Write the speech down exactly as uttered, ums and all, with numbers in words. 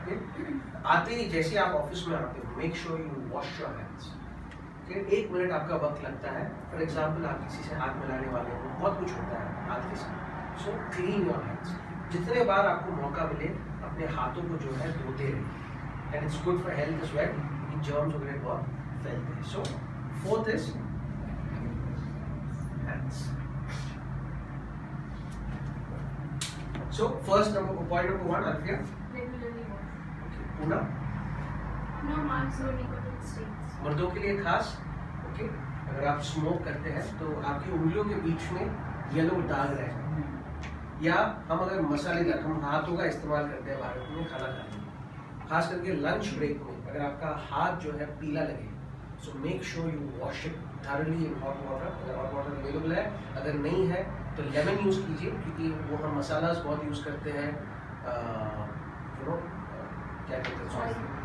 आते ही जैसे आप ऑफिस में आते हो, make sure you wash your hands. एक मिनट आपका वक्त लगता है, फॉर एग्जाम्पल आप किसी से हाथ मिलाने वाले हो, बहुत कुछ होता है हाथ के साथ, सो क्लीन योर हैंड्स। जितने बार आपको मौका मिले अपने हाथों को जो है धोते रहिए, and it's good for health as well, कि जर्म्स वगैरह बहुत फैलते हैं। So fourth is hands. So first number point number one आल्फिया, Regularly wash. ओके, पूना No marks or nicotine stains. मर्दों के लिए खास, ओके, अगर आप स्मोक करते हैं तो आपकी उंगलियों के बीच में येलो दाग रहेगा, या हम अगर मसालेदार, हम हाथों का इस्तेमाल करते हैं भारत में खाना खाने में, खास करके लंच ब्रेक में अगर आपका हाथ जो है पीला लगे, so make sure you wash it thoroughly in hot water. अगर हॉट वाटर अवेलेबल है, अगर नहीं है तो लेमन यूज़ कीजिए, क्योंकि वो हम मसालास बहुत यूज़ करते हैं, यू नो क्या कहते हैं,